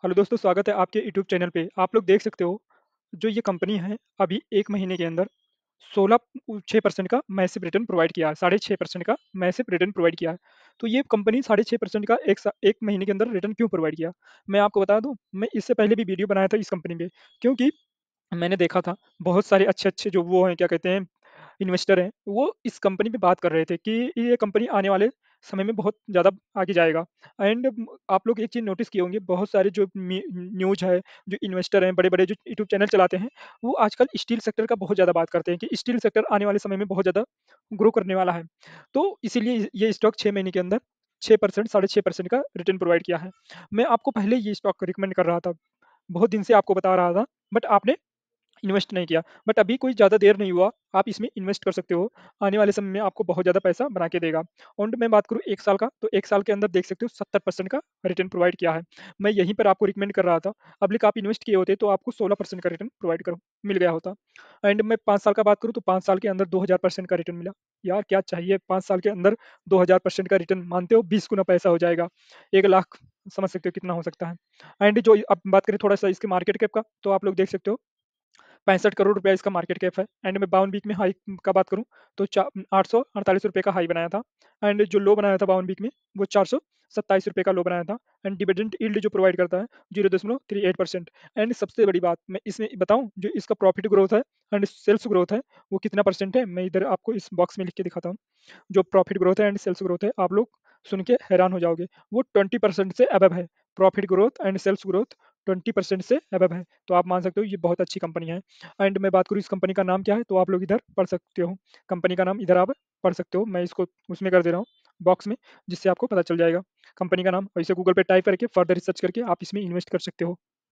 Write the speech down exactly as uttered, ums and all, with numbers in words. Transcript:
Hello दोस्तों, स्वागत है आपके यूट्यूब चैनल पे। आप लोग देख सकते हो, जो ये कंपनी है, अभी एक महीने के अंदर सोलह उ छह परसेंट का मैसिव रिटर्न प्रोवाइड किया है, साढ़े छह परसेंट का मैसिव रिटर्न प्रोवाइड किया है। तो ये कंपनी साढ़े छह परसेंट का एक सा एक महीने के अंदर रिटर्न क्यों प्रोवाइड किया? मैं आपको बता दूँ, मैं इससे पहले भी वीडियो बनाया था इस कंपनी पे, क्योंकि मैंने देखा था बहुत सारे अच्छे-अच्छे जो वो हैं, क्या कहते हैं, इन्वेस्टर हैं, वो इस कंपनी पे बात कर रहे थे कि ये कंपनी आने वाले समय में बहुत ज़्यादा आगे जाएगा। एंड आप लोग एक चीज़ नोटिस किए होंगे, बहुत सारे जो मी न्यूज़ है, जो इन्वेस्टर हैं, बड़े-बड़े जो यूट्यूब चैनल चलाते हैं, वो आजकल स्टील सेक्टर का बहुत ज़्यादा बात करते हैं कि स्टील सेक्टर आने वाले समय में बहुत ज़्यादा ग्रो करने वाला है। तो इसीलिए ये स्टॉक छह महीने के अंदर छह परसेंट साढ़े छह परसेंट का रिटर्न प्रोवाइड किया है। मैं आपको पहले ये स्टॉक को रिकमेंड कर रहा था, बहुत दिन से आपको बता रहा था, बट आपने इन्वेस्ट नहीं किया। बट अभी कोई ज़्यादा देर नहीं हुआ, आप इसमें इन्वेस्ट कर सकते हो। आने वाले समय में आपको बहुत ज़्यादा पैसा बना के देगा। और मैं बात करूँ एक साल का, तो एक साल के अंदर देख सकते हो सत्तर परसेंट का रिटर्न प्रोवाइड किया है। मैं यहीं पर आपको रिकमेंड कर रहा था, अभी आप इन्वेस्ट किए होते तो आपको सोलह परसेंट का रिटर्न प्रोवाइड कर मिल गया होता। एंड मैं पाँच साल का बात करूँ तो पाँच साल के अंदर दो हज़ार परसेंट का रिटर्न मिला। यार क्या चाहिए पाँच साल के अंदर दो हज़ार परसेंट का रिटर्न, मानते हो बीस गुना पैसा हो जाएगा। एक लाख, समझ सकते हो कितना हो सकता है। एंड जो अब बात करें थोड़ा-सा इसके मार्केट कैप का, तो आप लोग देख सकते हो पैंसठ करोड़ रुपया इसका मार्केट कैप है। एंड मैं बावन वीक में हाई का बात करूँ तो चा आठ सौ अड़तालीस रुपए का हाई बनाया था। एंड जो लो बनाया था बावन वीक में, वो चार सौ सत्ताईस रुपए का लो बनाया था। एंड डिविडेंड यील्ड जो प्रोवाइड करता है ज़ीरो दशमलव तीन आठ परसेंट। एंड सबसे बड़ी बात मैं इसमें बताऊँ, जो इसका प्रॉफिट ग्रोथ है एंड सेल्स ग्रोथ है, वो कितना परसेंट है, मैं इधर आपको इस बॉक्स में लिख के दिखाता हूँ। जो प्रॉफिट ग्रोथ है एंड सेल्स ग्रोथ है, आप लोग सुन के हैरान हो जाओगे। वो ट्वेंटी परसेंट से अबव है। Profit growth and sales growth twenty percent से अबव है। तो आप मान सकते हो ये बहुत अच्छी कंपनी है। एंड मैं बात करूँ इस कंपनी का नाम क्या है, तो आप लोग इधर पढ़ सकते हो। कंपनी का नाम इधर आप पढ़ सकते हो। मैं इसको उसमें कर दे रहा हूँ बॉक्स में, जिससे आपको पता चल जाएगा कंपनी का नाम। और इसे गूगल पे टाइप करके फर्दर रिसर्च करके आप इसमें इन्वेस्ट कर सकते हो।